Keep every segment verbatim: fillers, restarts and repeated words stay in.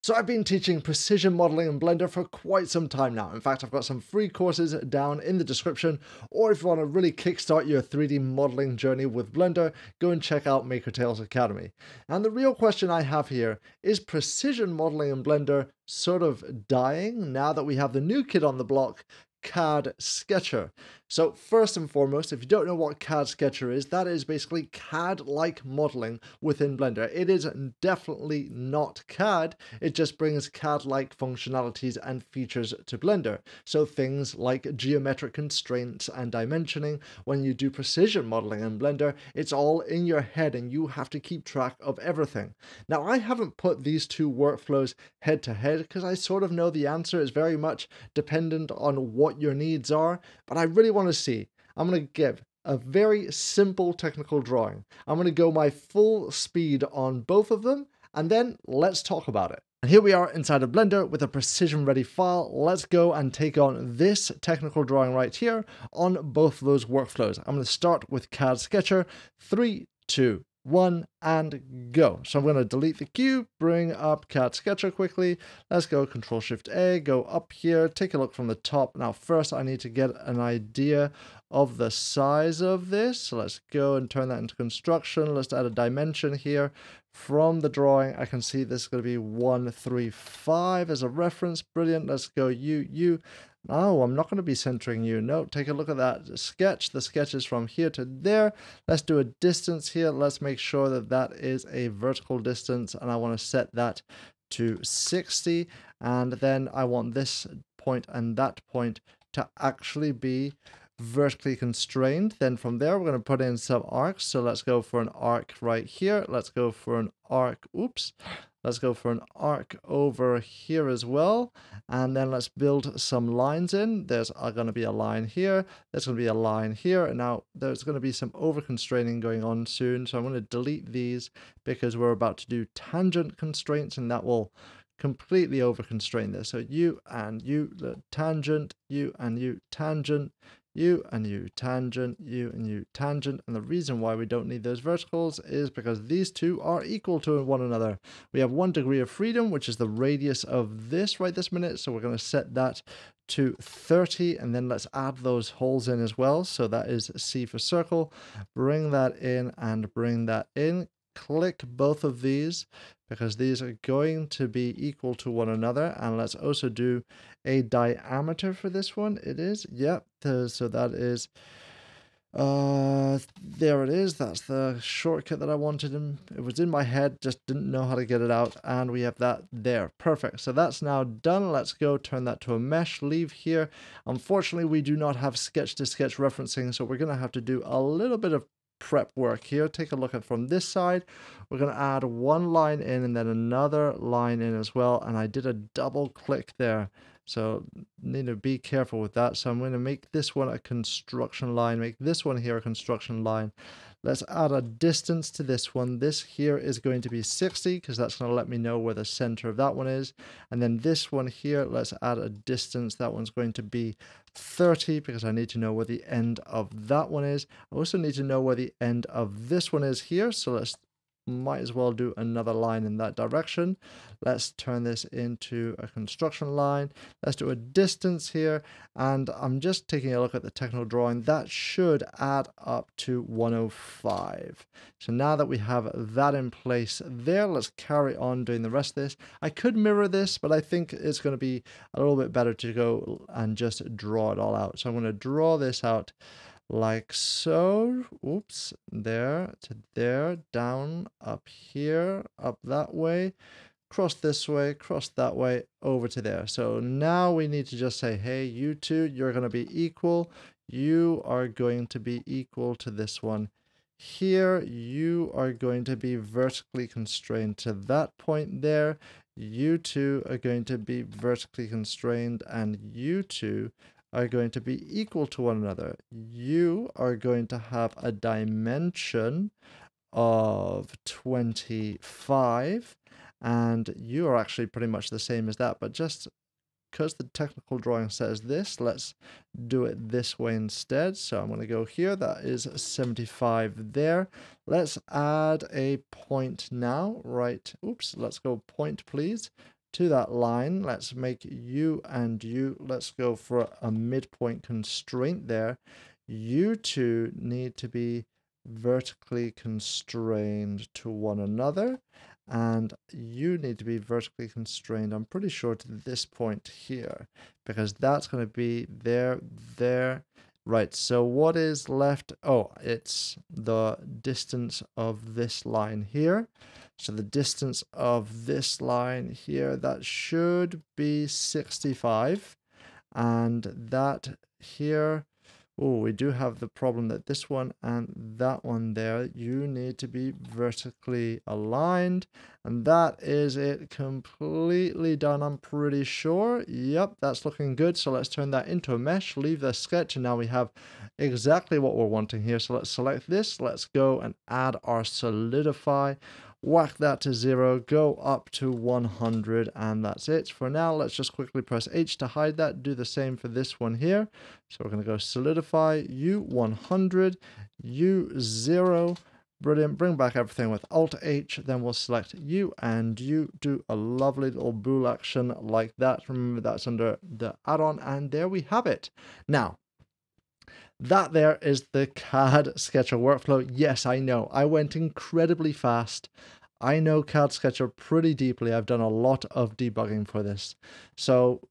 So I've been teaching precision modeling in Blender for quite some time now. In fact, I've got some free courses down in the description, or if you want to really kickstart your three D modeling journey with Blender, go and check out MakerTales Academy. And the real question I have here is precision modeling in Blender sort of dying now that we have the new kid on the block, C A D Sketcher. So first and foremost, if you don't know what C A D Sketcher is, that is basically C A D-like modeling within Blender. It is definitely not C A D, it just brings C A D-like functionalities and features to Blender. So things like geometric constraints and dimensioning, when you do precision modeling in Blender, it's all in your head and you have to keep track of everything. Now, I haven't put these two workflows head to head because I sort of know the answer is very much dependent on what your needs are, but I really want to see. I'm going to give a very simple technical drawing. I'm going to go my full speed on both of them, and then let's talk about it. And here we are inside of Blender with a precision ready file. Let's go and take on this technical drawing right here on both of those workflows. I'm going to start with C A D Sketcher. Three, two, one, and go. So I'm going to delete the cube, bring up C A D Sketcher quickly. Let's go Control Shift A, go up here, take a look from the top. Now first I need to get an idea of the size of this. So let's go and turn that into construction. Let's add a dimension here. From the drawing, I can see this is going to be one three five as a reference. Brilliant. Let's go U, U. Oh, I'm not going to be centering you. No, take a look at that sketch. The sketch is from here to there. Let's do a distance here. Let's make sure that that is a vertical distance, and I want to set that to sixty. And then I want this point and that point to actually be vertically constrained. Then from there we're going to put in some arcs. So let's go for an arc right here. Let's go for an arc. Oops. Let's go for an arc over here as well. And then let's build some lines in. There's going to be a line here. There's going to be a line here. And now there's going to be some over constraining going on soon. So I'm going to delete these because we're about to do tangent constraints, and that will completely over constrain this. So you and you, the tangent, you and you, tangent, you and you, tangent, you and you, tangent. And the reason why we don't need those verticals is because these two are equal to one another. We have one degree of freedom, which is the radius of this right this minute. So we're going to set that to thirty, and then let's add those holes in as well. So that is C for circle. Bring that in and bring that in. Click both of these because these are going to be equal to one another. And let's also do a diameter for this one. It is, yep. So that is, uh, there it is. That's the shortcut that I wanted. In. It was in my head, just didn't know how to get it out. And we have that there. Perfect. So that's now done. Let's go turn that to a mesh, leave here. Unfortunately, we do not have sketch to sketch referencing. So we're going to have to do a little bit of prep work here. Take a look at from this side. We're going to add one line in and then another line in as well. And I did a double click there. So need to be careful with that. So I'm going to make this one a construction line, make this one here a construction line. Let's add a distance to this one. This here is going to be sixty because that's going to let me know where the center of that one is. And then this one here, let's add a distance. That one's going to be thirty because I need to know where the end of that one is. I also need to know where the end of this one is here. So let's might as well do another line in that direction. Let's turn this into a construction line. Let's do a distance here, and I'm just taking a look at the technical drawing. That should add up to one oh five. So now that we have that in place there, let's carry on doing the rest of this. I could mirror this, but I think it's going to be a little bit better to go and just draw it all out. So I'm going to draw this out like so. Oops, there to there, down, up here, up that way, cross this way, cross that way, over to there. So now we need to just say, hey, you two, you're going to be equal. You are going to be equal to this one here. You are going to be vertically constrained to that point there. You two are going to be vertically constrained, and you two are going to be equal to one another. You are going to have a dimension of twenty-five, and you are actually pretty much the same as that, but just because the technical drawing says this, let's do it this way instead. So I'm going to go here. That is seventy-five there. Let's add a point now, right? Oops, let's go point, please. to that line. Let's make you and you. Let's go for a midpoint constraint there. You two need to be vertically constrained to one another, and you need to be vertically constrained, I'm pretty sure, to this point here, because that's going to be there, there. Right, so what is left? Oh, it's the distance of this line here. So the distance of this line here, that should be sixty-five. And that here, oh, we do have the problem that this one and that one there, you need to be vertically aligned. And that is it completely done, I'm pretty sure. Yep, that's looking good. So let's turn that into a mesh, leave the sketch, and now we have exactly what we're wanting here. So let's select this. Let's go and add our solidify. Whack that to zero, go up to one hundred, and that's it. For now, let's just quickly press H to hide that. Do the same for this one here. So we're going to go solidify, U one hundred, U zero. Brilliant. Bring back everything with Alt H. Then we'll select U and U. Do a lovely little bool action like that. Remember, that's under the add-on, and there we have it. Now, that there is the C A D Sketcher workflow. Yes, I know, I went incredibly fast. I know C A D Sketcher pretty deeply. I've done a lot of debugging for this. So,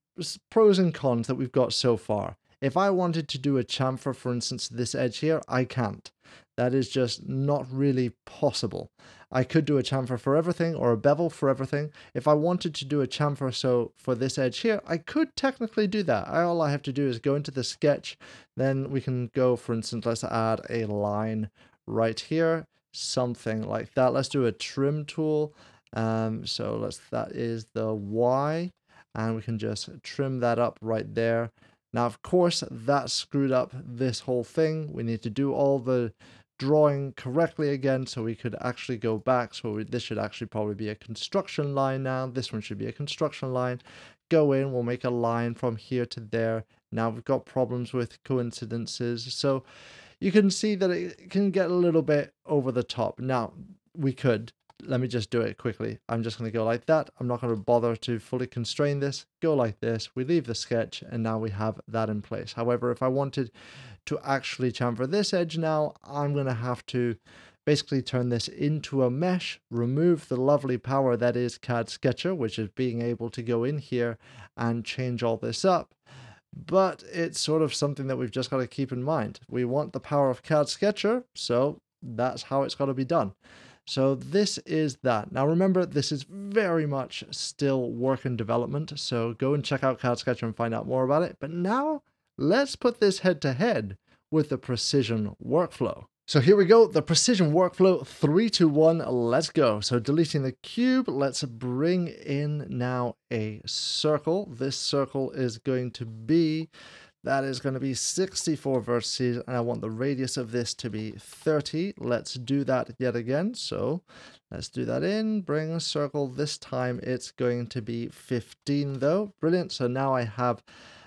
pros and cons that we've got so far. If I wanted to do a chamfer, for instance, this edge here, I can't. That is just not really possible. I could do a chamfer for everything, or a bevel for everything. If I wanted to do a chamfer so for this edge here, I could technically do that. All I have to do is go into the sketch, then we can go, for instance, let's add a line right here, something like that. Let's do a trim tool. Um, so let's, that is the Y, and we can just trim that up right there. Now, of course, that screwed up this whole thing. We need to do all the drawing correctly again, so we could actually go back. So we, this should actually probably be a construction line now. This one should be a construction line. Go in, we'll make a line from here to there. Now we've got problems with coincidences. So you can see that it can get a little bit over the top. Now, we could. Let me just do it quickly. I'm just going to go like that. I'm not going to bother to fully constrain this. Go like this. We leave the sketch, and now we have that in place. However, if I wanted to actually chamfer this edge now, I'm going to have to basically turn this into a mesh, remove the lovely power that is C A D Sketcher, which is being able to go in here and change all this up. But it's sort of something that we've just got to keep in mind. We want the power of C A D Sketcher, so that's how it's got to be done. So this is that. Now remember, this is very much still work in development, so go and check out C A D Sketcher and find out more about it. But now, let's put this head to head with the Precision workflow. So here we go, the Precision workflow, three, two, one, let's go. So deleting the cube, let's bring in now a circle. This circle is going to be, that is going to be sixty-four vertices, and I want the radius of this to be thirty. Let's do that yet again. So let's do that in, bring a circle. This time it's going to be fifteen though. Brilliant. So now I have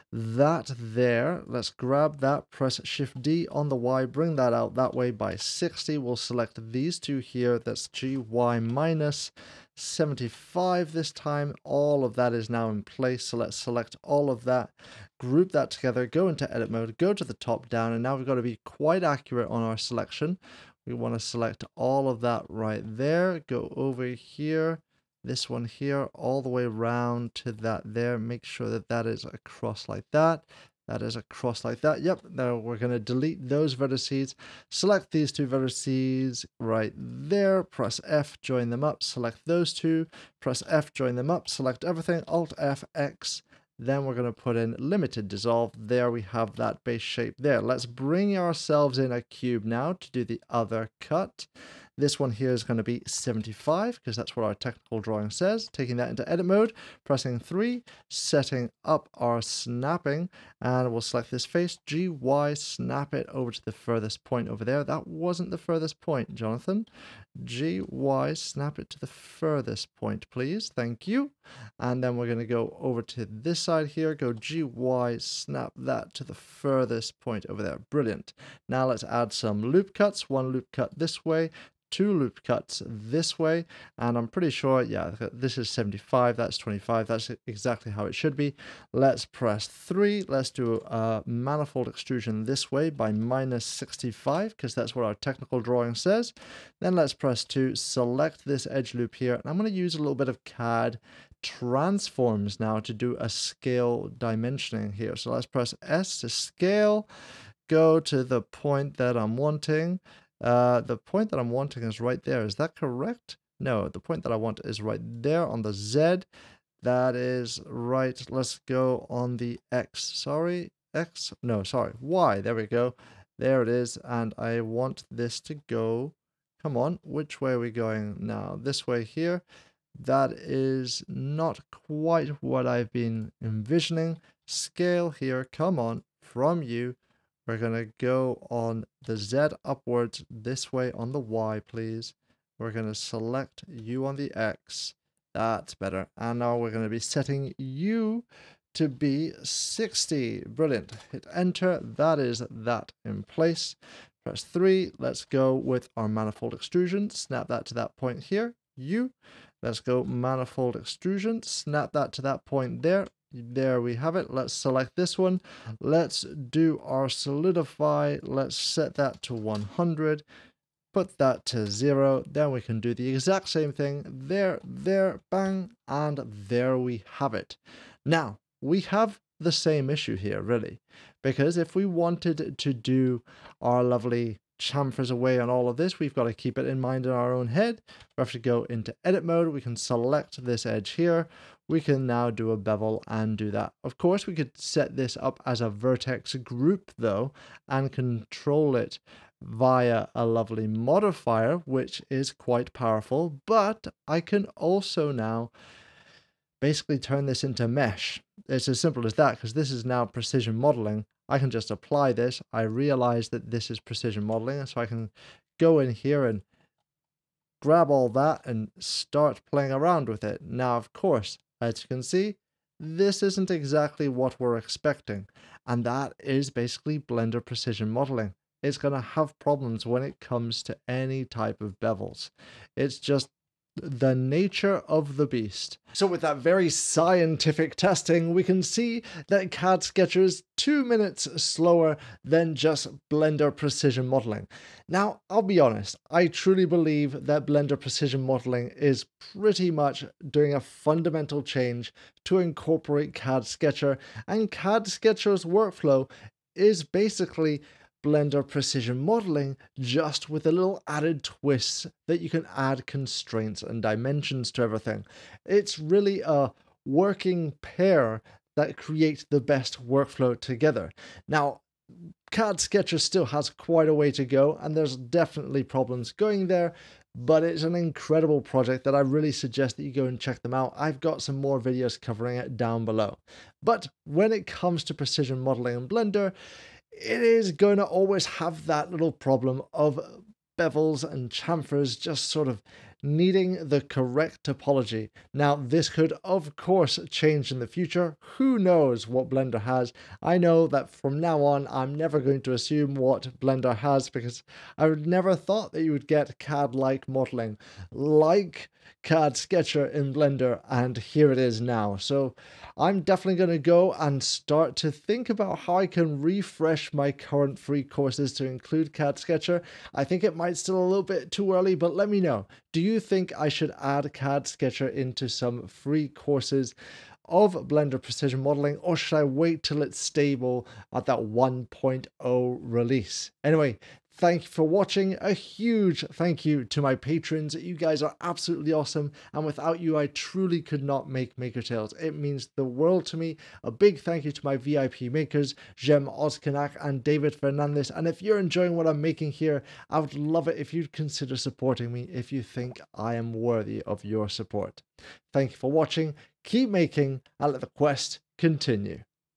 that there. Let's grab that, press Shift D on the Y, bring that out that way by sixty. We'll select these two here. That's G Y minus seventy-five this time. All of that is now in place. So let's select all of that, group that together, go into edit mode, go to the top down, and now we've got to be quite accurate on our selection. We want to select all of that right there, go over here, this one here, all the way around to that there. Make sure that that is across like that. That is across like that. Yep. Now we're going to delete those vertices. Select these two vertices right there. Press F, join them up. Select those two. Press F, join them up. Select everything. Alt F, X. Then we're going to put in limited dissolve. There we have that base shape there. Let's bring ourselves in a cube now to do the other cut. This one here is going to be seventy-five because that's what our technical drawing says. Taking that into edit mode, pressing three, setting up our snapping, and we'll select this face, G Y, snap it over to the furthest point over there. That wasn't the furthest point, Jonathan. G Y, snap it to the furthest point, please. Thank you. And then we're going to go over to this side here, go G Y, snap that to the furthest point over there. Brilliant. Now let's add some loop cuts. One loop cut this way, two loop cuts this way, and I'm pretty sure, yeah, this is seventy-five, that's twenty-five, that's exactly how it should be. Let's press three, let's do a manifold extrusion this way by minus sixty-five, because that's what our technical drawing says. Then let's press two, select this edge loop here, and I'm going to use a little bit of C A D transforms now to do a scale dimensioning here. So let's press S to scale, go to the point that I'm wanting. Uh, the point that I'm wanting is right there. Is that correct? No, the point that I want is right there on the Z. That is right. Let's go on the X. Sorry, X. No, sorry, Y. There we go. There it is. And I want this to go. Come on. Which way are we going now? This way here. That is not quite what I've been envisioning. Scale here. Come on. From you. We're going to go on the Z upwards this way on the Y, please. We're going to select you on the X. That's better. And now we're going to be setting you to be sixty. Brilliant. Hit enter. That is that in place. Press three. Let's go with our manifold extrusion. Snap that to that point here. You. Let's go manifold extrusion. Snap that to that point there. There we have it. Let's select this one. Let's do our solidify. Let's set that to one hundred. Put that to zero. Then we can do the exact same thing. There, there, bang, and there we have it. Now, we have the same issue here, really. Because if we wanted to do our lovely chamfers away on all of this, we've got to keep it in mind in our own head. We have to go into edit mode. We can select this edge here. We can now do a bevel and do that. Of course, we could set this up as a vertex group though, and control it via a lovely modifier, which is quite powerful, but I can also now basically turn this into mesh. It's as simple as that, because this is now precision modeling. I can just apply this. I realize that this is precision modeling, so I can go in here and grab all that and start playing around with it. Now, of course, as you can see, this isn't exactly what we're expecting, and that is basically Blender precision modeling. It's going to have problems when it comes to any type of bevels. It's just the nature of the beast. So with that very scientific testing, we can see that C A D Sketcher is two minutes slower than just Blender Precision Modeling. Now, I'll be honest, I truly believe that Blender Precision Modeling is pretty much doing a fundamental change to incorporate C A D Sketcher, and C A D Sketcher's workflow is basically Blender Precision Modeling, just with a little added twist that you can add constraints and dimensions to everything. It's really a working pair that creates the best workflow together. Now, C A D Sketcher still has quite a way to go, and there's definitely problems going there, but it's an incredible project that I really suggest that you go and check them out. I've got some more videos covering it down below. But when it comes to precision modeling in Blender, it is going to always have that little problem of bevels and chamfers just sort of needing the correct topology. Now, this could, of course, change in the future. Who knows what Blender has? I know that from now on, I'm never going to assume what Blender has, because I would never thought that you would get C A D-like modeling like C A D Sketcher in Blender, and here it is now. So I'm definitely going to go and start to think about how I can refresh my current free courses to include C A D Sketcher. I think it might still a little bit too early, but let me know. Do you think I should add C A D Sketcher into some free courses of Blender Precision Modeling, or should I wait till it's stable at that one point oh release? Anyway, thank you for watching. A huge thank you to my patrons. You guys are absolutely awesome, and without you, I truly could not make Maker Tales. It means the world to me. A big thank you to my V I P makers, Jem Ozkanak and David Fernandez. And if you're enjoying what I'm making here, I would love it if you'd consider supporting me if you think I am worthy of your support. Thank you for watching. Keep making, and let the quest continue.